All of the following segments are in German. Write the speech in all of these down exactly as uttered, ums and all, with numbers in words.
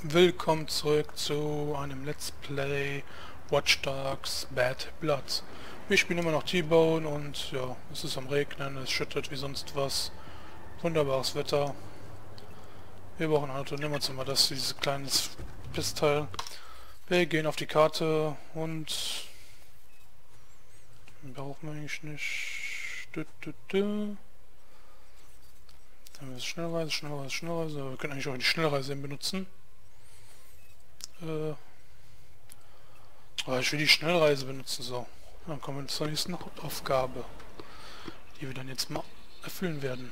Willkommen zurück zu einem Let's Play Watch Dogs Bad Blood. Wir spielen immer noch T-Bone und ja, es ist am Regnen, es schüttet wie sonst was. Wunderbares Wetter. Wir brauchen ein Auto, nehmen wir uns mal das, dieses kleines Pissteil. Wir gehen auf die Karte und brauchen wir eigentlich nicht. Dü, dü, dü. Dann haben wir das Schnellreise, Schnellreise, Schnellreise. Wir können eigentlich auch die Schnellreise benutzen. Äh, oh, ich will die Schnellreise benutzen, so. Dann kommen wir zur nächsten Aufgabe, die wir dann jetzt mal erfüllen werden.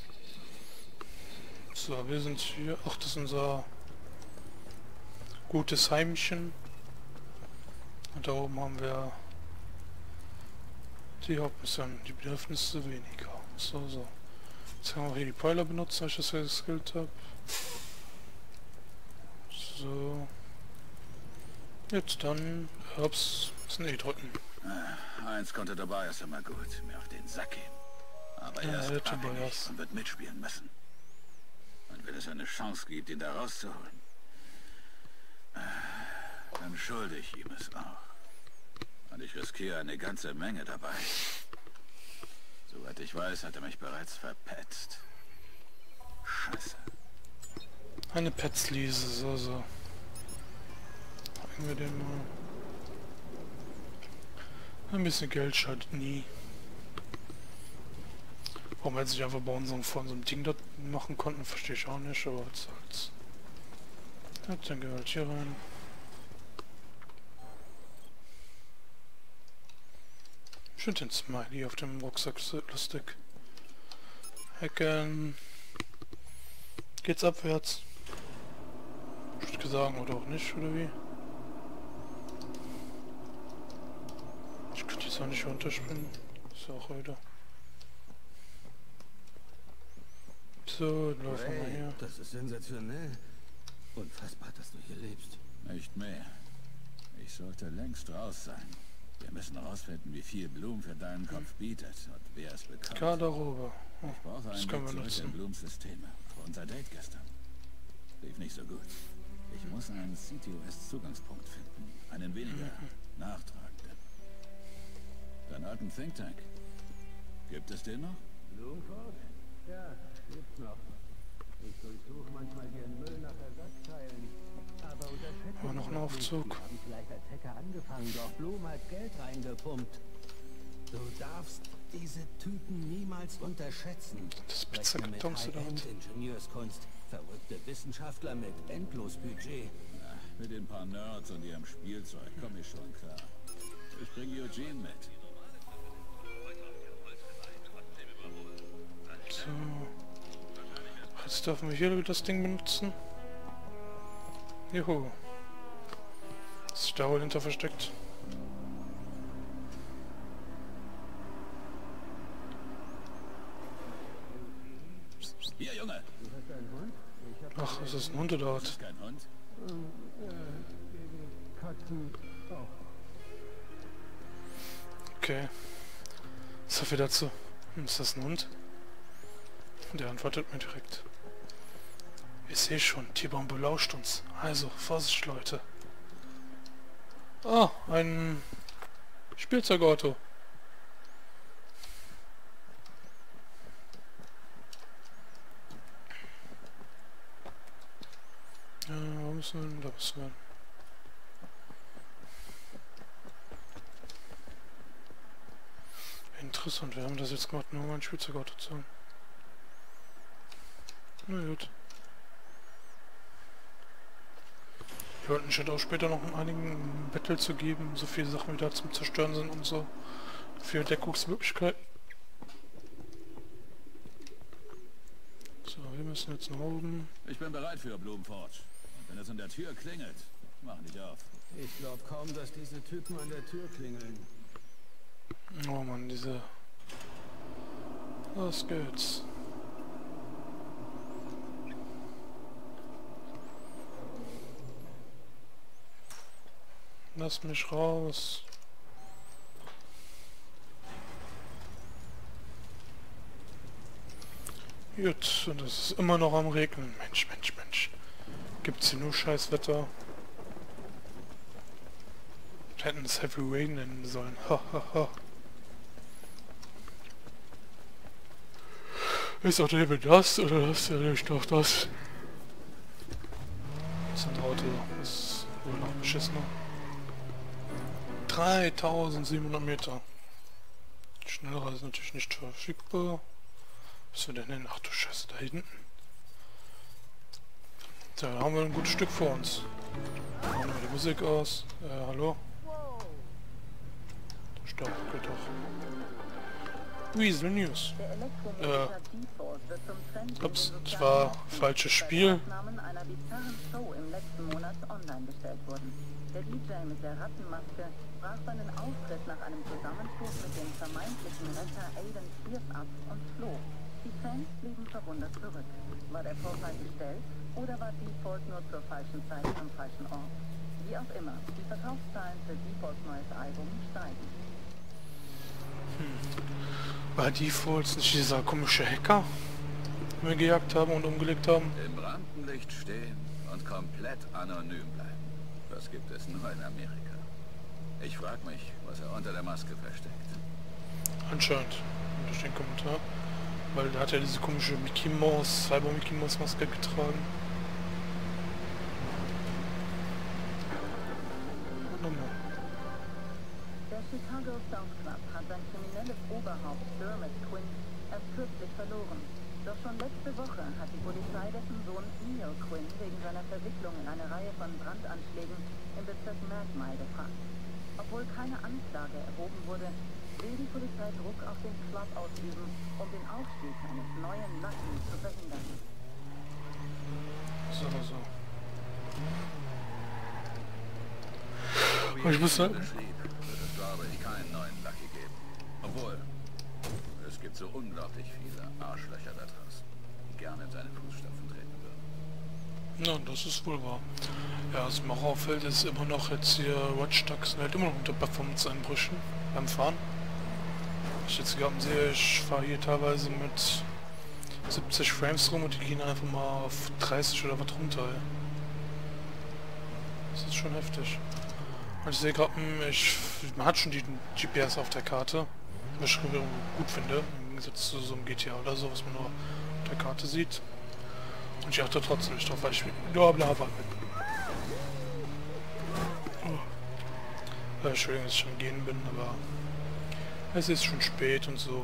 So, wir sind hier. Ach, das ist unser gutes Heimchen. Und da oben haben wir die Hauptmission, die Bedürfnisse weniger. So, so. Jetzt können wir hier die Pfeiler benutzen, weil ich das ja geskillt habe. So. Jetzt dann, ups, das E drücken. Ah, eins konnte dabei ist immer gut, mir auf den Sack gehen. Aber Ja, er ist der abhängig Tobias. und wird mitspielen müssen. Und wenn es eine Chance gibt, ihn da rauszuholen, ah, dann schulde ich ihm es auch. Und ich riskiere eine ganze Menge dabei. Soweit ich weiß, hat er mich bereits verpetzt. Scheiße. Eine Petzliese, so, so. Hacken wir den mal. Ein bisschen Geld schadet nie. Warum wir jetzt nicht einfach bei unserem von so einem Ding dort machen konnten, verstehe ich auch nicht, aber jetzt halt. Ja, dann gehen wir halt hier rein. Ich finde den Smiley auf dem Rucksack so lustig. Hacken. Geht's abwärts? Ich würde sagen, oder auch nicht, oder wie? Ich könnte jetzt auch nicht runterspringen. Ist ja auch heute. So, dann laufen wir mal hier. Das ist sensationell. Unfassbar, dass du hier lebst. Nicht mehr. Ich sollte längst raus sein. Wir müssen herausfinden, wie viel Blum für deinen Kopf bietet und wer es bekommt. Garderobe. Oh, Ich brauche das einen können Weg wir zurück in nutzen. Blums Systeme. Für unser Date gestern. Lief nicht so gut. Ich muss einen C T O S-Zugangspunkt finden. Einen weniger Mhm. nachtragenden. Deinen alten Think Tank. Gibt es den noch? Blumenfort? Ja, gibt's noch. Ich durchsuche manchmal den Müll nach Ersatzteilen. Aber unterschätze Aber noch ein Aufzug. Die haben vielleicht als Hacker angefangen, doch Blum hat Geld reingepumpt. Du darfst diese Typen niemals unterschätzen. Das Rechne mit Pizzakartons oder was? High-End-Ingenieurskunst, verrückte Wissenschaftler mit endlos Budget. Na, mit den paar Nerds und ihrem Spielzeug komme ich schon klar. Ich bringe Eugene mit. So. Jetzt dürfen wir hier das Ding benutzen. Juhu. Ist sich da wohl hinter versteckt? Hier, Junge! Du hast einen Hund? Ich hab Ach, ist das ein Hund oder Das was? ist kein Hund. äh, gegen Katzen auch. Okay. So viel dazu. Hm, ist das ein Hund? Der antwortet mir direkt. Ich sehe schon, T-Bone belauscht uns. Also, Vorsicht, Leute. Ah, ein Spielzeugauto. Ja, wo müssen wir denn? Da müssen wir. Interessant, wir haben das jetzt gemacht, nur um ein Spielzeugauto zu haben. Na gut. Wir wollten schon auch später noch einigen Battle zu geben, so viele Sachen wieder zum Zerstören sind und so. Für Deckungsmöglichkeiten. So, wir müssen jetzt nach oben. Ich bin bereit für Blumenforge. Und wenn es an der Tür klingelt, mach nicht auf. Ich glaube kaum, dass diese Typen an der Tür klingeln. Oh Mann, diese... Los geht's. Lass mich raus. Gut, und es ist immer noch am Regnen. Mensch, Mensch, Mensch. Gibt's hier nur scheiß Wetter? Wir hätten es Heavy Rain nennen sollen. Ha ha ha. Ist auch eben das oder das ja nicht doch das? Das ist ein Auto. Das ist wohl noch beschissener. dreitausendsiebenhundert Meter. Schneller ist natürlich nicht verfügbar. Was wir denn hin? Ach du Scheiße, da hinten. Tja, da haben wir ein gutes Stück vor uns. Machen wir die Musik aus. Äh, hallo? Stopp, geht doch. Weasel News. Äh, ups, das war falsches Spiel. Der D J mit der Rattenmaske brach seinen Auftritt nach einem Zusammenstoß mit dem vermeintlichen Retter Aiden Pierce ab und floh. Die Fans blieben verwundert zurück. War der Vorfall gestellt oder war Default nur zur falschen Zeit am falschen Ort? Wie auch immer, die Verkaufszahlen für Defaults neues Album steigen. Hm. War Defaults nicht dieser komische Hacker, den wir gejagt haben und umgelegt haben? Im Rampenlicht stehen und komplett anonym bleiben. Das gibt es nur in Amerika. Ich frage mich, was er unter der Maske versteckt. Anscheinend, durch den Kommentar. Weil da hat er diese komische Mickey Mouse, Cyber Mickey Mouse Maske getragen. Nochmal. Der Chicago South Club hat sein kriminelles Oberhaupt Dermot Quinn erst kürzlich verloren. Doch schon letzte Woche hat die Polizei dessen Sohn Neil Quinn wegen seiner Verwicklung in eine Reihe von Brandanschlägen im Bezirk Magmire befragt. Obwohl keine Anklage erhoben wurde, will die Polizei Druck auf den Club ausüben, um den Aufstieg eines neuen Lucky zu verhindern. So, so. Ich muss sagen, wird es, glaube ich, keinen neuen Lucky geben. Obwohl, es gibt so unglaublich viele Arschlöcher da draußen, die gerne in seine Fußstapfen treten würden. Ja, das ist wohl wahr. Ja, was mir auch auffällt, ist immer noch jetzt hier Watch Dogs halt immer noch unter Performance-Einbrüchen beim Fahren. Ich jetzt gerade sehe, ich fahre hier teilweise mit siebzig Frames rum und die gehen einfach mal auf dreißig oder was runter. Ey. Das ist schon heftig. Und ich sehe gerade, ich, man hat schon die G P S auf der Karte, was ich gut finde, im Gegensatz zu so einem G T A oder so, was man nur auf der Karte sieht. Und ich achte trotzdem nicht drauf, weil ich mit nur am Lava bin. Oh. Äh, Entschuldigung, dass ich schon gehen bin, aber es ist schon spät und so.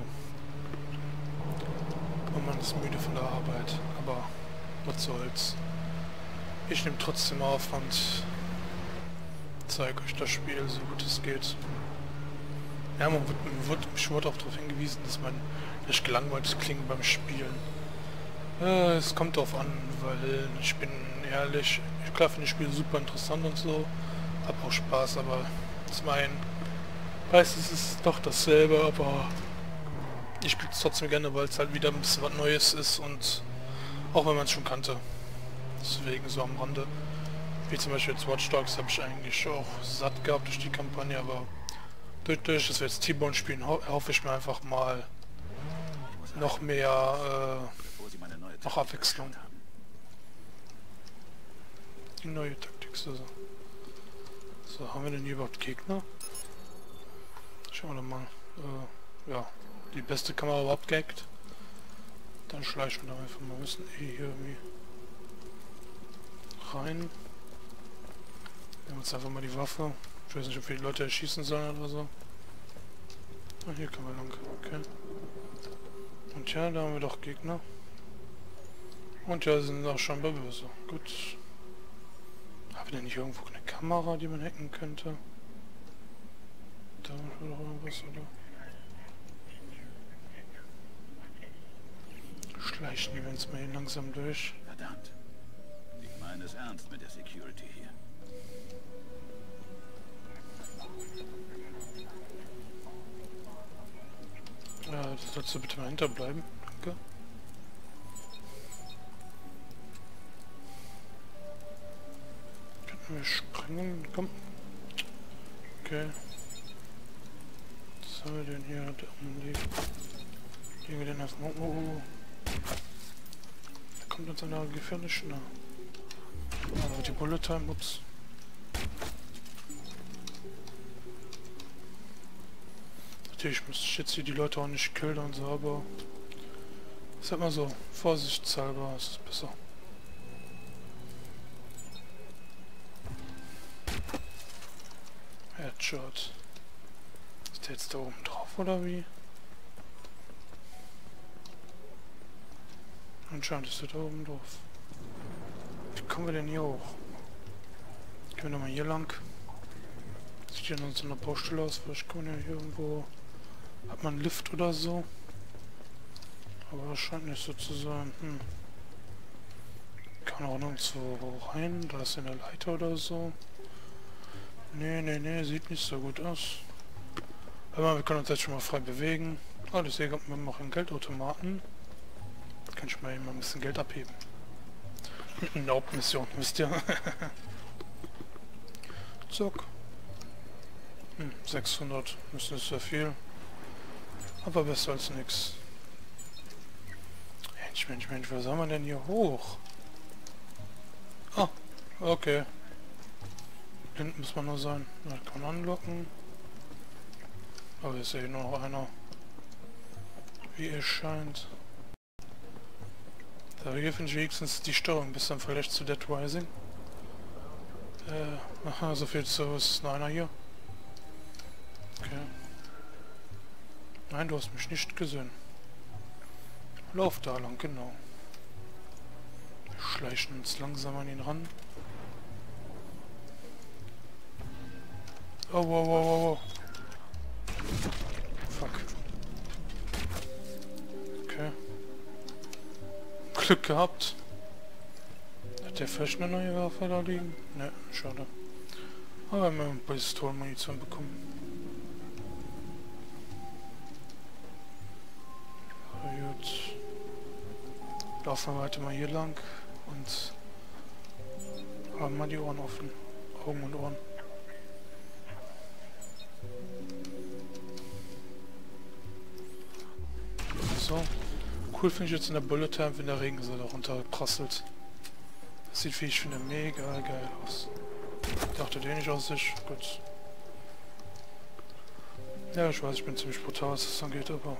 Und man ist müde von der Arbeit, aber was soll's. Ich nehme trotzdem auf und zeige euch das Spiel, so gut es geht. Ja, man wird, man wird, ich wurde auch darauf hingewiesen, dass man nicht gelangweilt klingt beim Spielen. Äh, es kommt darauf an, weil ich bin ehrlich, ich klar finde das Spiel super interessant und so, hab auch Spaß, aber zum einen weiß es ist doch dasselbe, aber ich spiele es trotzdem gerne, weil es halt wieder ein bisschen was Neues ist und auch wenn man es schon kannte. Deswegen so am Rande. Wie zum Beispiel jetzt Watch Dogs habe ich eigentlich auch satt gehabt durch die Kampagne, aber durch, durch dass wir jetzt T-Bone spielen, ho hoffe ich mir einfach mal noch mehr, äh, noch Abwechslung. Die neue Taktik, so. So, haben wir denn hier überhaupt Gegner? Schauen wir doch mal. Äh, ja, die beste Kamera überhaupt gehackt. Dann schleichen wir da einfach mal ein bisschen hier irgendwie rein. Nehmen uns einfach mal die Waffe. Ich weiß nicht, ob wir die Leute erschießen sollen oder so. Ah, hier können wir lang. Okay. Und ja, da haben wir doch Gegner. Und ja, sind auch schon böse. Gut. Haben wir denn nicht irgendwo eine Kamera, die man hacken könnte? Da war doch irgendwas, oder? Schleichen die wir uns mal hier langsam durch. Verdammt. Ich meine es ernst mit der Security hier. Ja, das sollst du bitte mal hinterbleiben. Danke. Können wir springen? Komm. Okay. Was haben wir denn hier? Da unten liegt. Legen wir den erstmal. Oh, oh, oh. Da kommt uns einer gefährlich nah. Bullet Time, ups. Natürlich müsste ich jetzt hier die Leute auch nicht killen und so, aber ich sag mal so, vorsichtshalber ist es besser. Headshot. Ist der jetzt da oben drauf oder wie? Anscheinend ist er da oben drauf. Wie kommen wir denn hier hoch? Gehen wir nochmal hier lang. Sieht ja noch so eine Baustelle aus, vielleicht kommen wir ja hier irgendwo... Hat man einen Lift oder so? Aber das scheint nicht so zu sein. Hm. Kann auch nirgendwo rein, da ist eine Leiter oder so. Nee, nee, nee, sieht nicht so gut aus. Aber wir können uns jetzt schon mal frei bewegen. Oh, deswegen haben wir noch einen Geldautomaten. Kann ich mal eben ein bisschen Geld abheben. Mit einer Hauptmission, wisst ihr? Zack. Hm, sechshundert, das ist sehr viel. Aber besser als nix. Mensch, Mensch, Mensch, wo soll man denn hier hoch? Ah, okay. Hinten muss man nur sein. Da kann man anlocken. Aber ist ja hier nur noch einer. Wie es scheint. Da hier finde ich wenigstens die Steuerung bis dann vielleicht zu Dead Rising. Äh, aha, so viel zu ist noch einer hier. Okay. Nein, du hast mich nicht gesehen. Lauf da lang, genau. Wir schleichen uns langsam an ihn ran. Oh, wow, wow, wow, wow. Fuck. Okay. Glück gehabt. Hat der vielleicht eine neue Waffe da liegen? Ne, schade. Aber wir haben eine Pistolenmunition bekommen. Gut. Laufen wir weiter mal hier lang und haben mal die Ohren offen. Augen und Ohren. So. Cool finde ich jetzt in der Bullet Time, wenn der Regen so da runterprasselt. Das sieht, wie ich finde, mega geil aus. Ich dachte den nicht aus sich. Gut. Ja, ich weiß, ich bin ziemlich brutal, was das angeht, aber...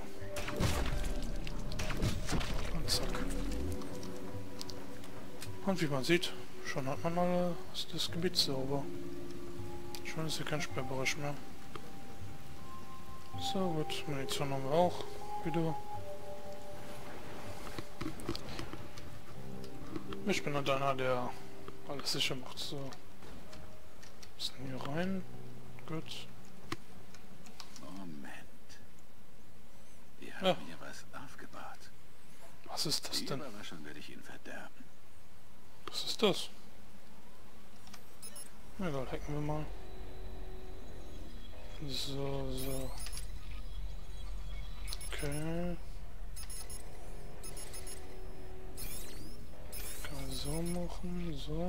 Und zack. Und wie man sieht, schon hat man mal das Gebiet sauber. Schon ist hier kein Sperrbereich mehr. So gut, Munition haben wir auch wieder. Ich bin halt einer, der alles sicher macht. So. Was ist denn hier rein? Gut. Moment. Die haben Ja. mir was aufgebahrt. Was ist das Die denn? Überraschung werde ich Ihnen verderben. Was ist das? Egal, hacken wir mal. So, so. Okay. Kann man so machen, so.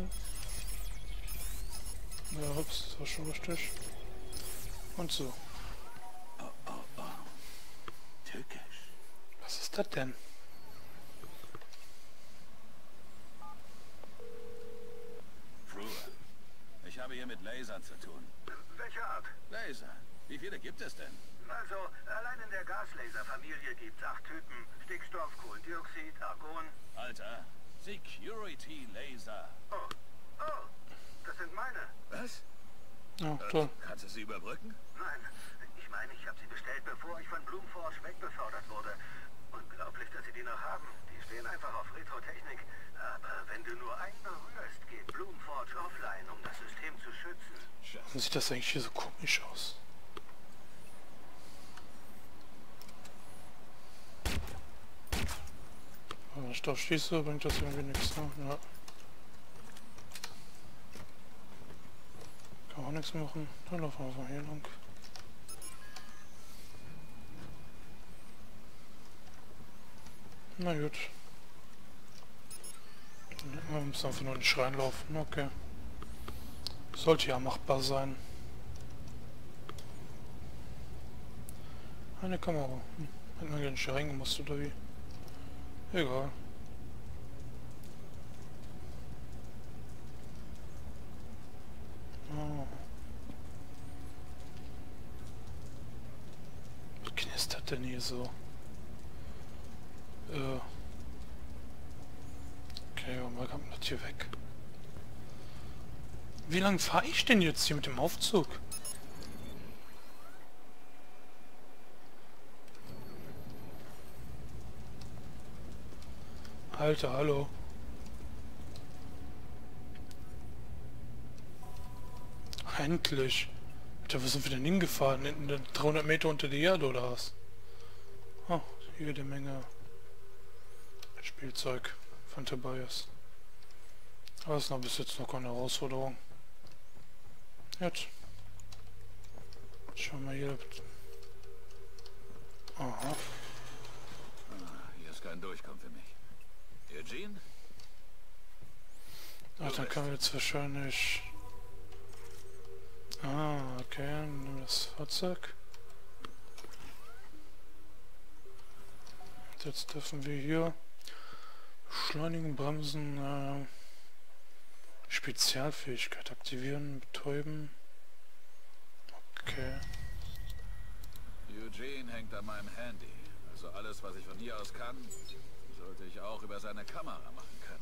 Ja, ups, das war schon richtig. Und so. Oh, oh, oh. Tückisch. Was ist das denn? Frewer. Ich habe hier mit Lasern zu tun. Welche Art? Laser. Wie viele gibt es denn? Also, allein in der Gaslaser-Familie gibt's acht Typen. Stickstoff, Kohlendioxid, Argon. Alter. Security Laser. Oh, oh, das sind meine. Was? Ja, toll. Kannst du sie überbrücken? Nein, ich meine, ich habe sie bestellt, bevor ich von Bloomforge wegbefördert wurde. Unglaublich, dass sie die noch haben. Die stehen einfach auf Retrotechnik. Aber wenn du nur einen berührst, geht Bloomforge offline, um das System zu schützen. Warum sieht das eigentlich hier so komisch aus? Wenn ich da schieße, bringt das irgendwie nichts, ne? Ja. Kann auch nichts machen. Dann laufen wir einfach hier lang. Na gut. Wir müssen einfach nur nicht reinlaufen. Okay. Sollte ja machbar sein. Eine Kamera. Hm. Hätten wir gar nicht reingemusst oder wie? Egal. denn hier so? Äh. Okay, und mal kommt das hier weg. Wie lange fahre ich denn jetzt hier mit dem Aufzug? Alter, hallo. Endlich. Alter, wo sind wir denn hingefahren? In dreihundert Meter unter die Erde oder was? Oh, jede Menge Spielzeug von Tobias. Aber es ist noch bis jetzt noch keine Herausforderung. Jetzt. Schauen wir hier. Aha. Hier ist kein Durchkommen für mich. Eugene? Ach, dann können wir jetzt wahrscheinlich... Ah, okay, nimm das Fahrzeug. Jetzt dürfen wir hier beschleunigen, bremsen, äh, Spezialfähigkeit aktivieren, betäuben. Okay. Eugene hängt an meinem Handy. Also alles, was ich von hier aus kann, sollte ich auch über seine Kamera machen können.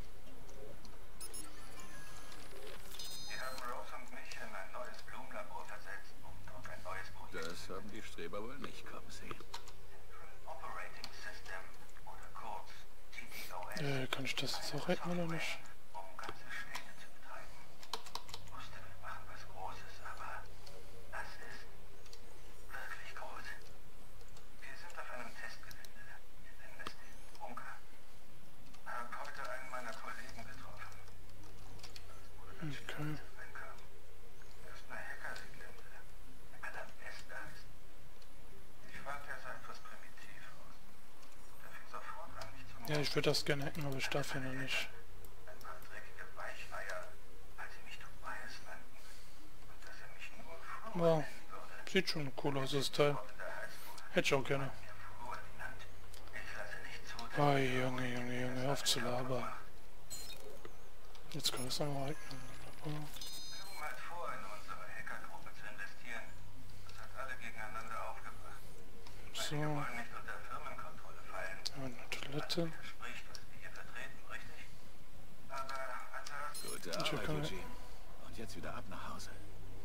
Sie haben Rose und mich in ein neues Blumenlabor versetzt, um dort ein neues Projekt... Das haben die Streber wohl nicht kommen sehen. Operating System oder kurz T D O S. Äh, kann ich das jetzt auch retten oder nicht? Um ganze Städte zu betreiben. Ich wusste, wir machen was Großes, aber das ist wirklich groß. Wir sind auf einem Testgelände. Wir nennen es den Bunker. Hab heute einen meiner Kollegen getroffen. Okay. Reinkam. Er ist eine Hackerlegende. Allerbester ist. Ich fand, er sah etwas primitiv aus. Er fing sofort an, mich zu Ja, ich würde das gerne hacken, aber ich darf ja noch nicht. ein paar dreckige Weicheier, als sie mich Tobias nannten. Und dass er mich nur Fluor Wow. nennen würde. Sieht schon cool aus, das Teil. Da heißt du, Hätte ich auch gerne. mir Fluor genannt. Ich lasse nicht zu, dass Oh, Junge, Junge, Junge, hör auf zu labern. Jetzt kann ich es nochmal halten. Blum hat vor, in unsere Hackergruppe zu investieren. Das hat alle gegeneinander aufgebracht. So, Wir wollen nicht unter Firmenkontrolle fallen. eine Toilette. Spricht, was wir hier vertreten, richtig? Aber ansonsten... Gute Ich Arbeit, kann- Eugene. Und jetzt wieder ab nach Hause.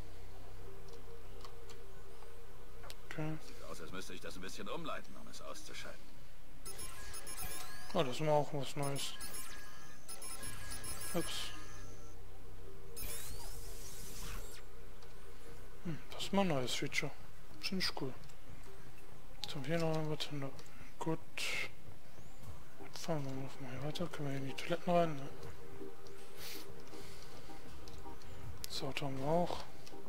Okay. Sieht aus, als müsste ich das ein bisschen umleiten, um es auszuschalten. Oh, das ist mal auch was Neues. Ups. Hm, das ist mal ein neues Feature. Finde ich cool. Jetzt haben wir hier noch was hin. Gut. Fahren wir noch mal hier weiter. Können wir hier in die Toiletten rein? Ne? Das Auto haben wir auch.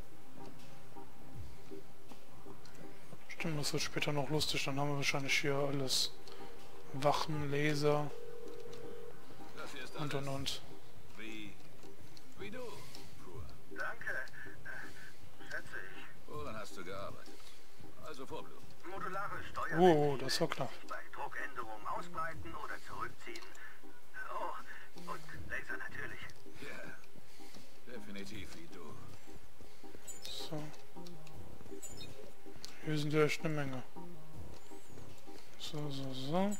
Stimmt, das wird später noch lustig. Dann haben wir wahrscheinlich hier alles. Wachen, Laser Das hier ist und und alles und. wie... wie du, Pur. Danke. Äh, schätze ich. Woran hast du gearbeitet? Also Vorblut. Modulare Steuer. Oh, das war knapp. Bei Druckänderungen ausbreiten oder zurückziehen. Oh, und Laser natürlich. Ja, definitiv wie du. So. Hier sind ja echt eine Menge. So, so, so.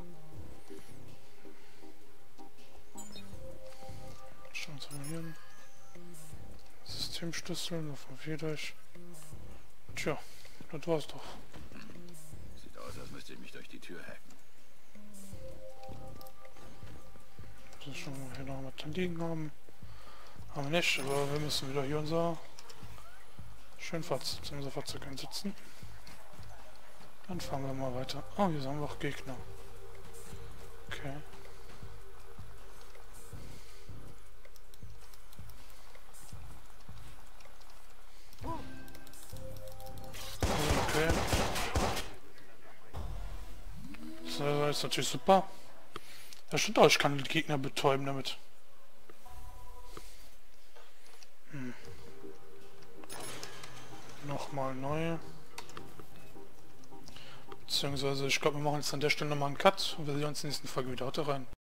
Schauen wir uns mal hier an. Systemschlüssel, davon vier durch. Tja, das war's doch. Sieht aus, als müsste ich mich durch die Tür hacken. So, schauen wir mal hier noch was liegen haben. Haben wir nicht, aber wir müssen wieder hier unser schön Fahrzeug, unser Fahrzeug einsetzen. Dann fahren wir mal weiter. Oh, hier sind wir auch Gegner. Okay. Okay. So, das ist natürlich super. Ja, stimmt auch, ich kann die Gegner betäuben damit. Hm. Nochmal neu. Beziehungsweise, ich glaube, wir machen jetzt an der Stelle nochmal einen Cut und wir sehen uns in der nächsten Folge wieder. Haut rein.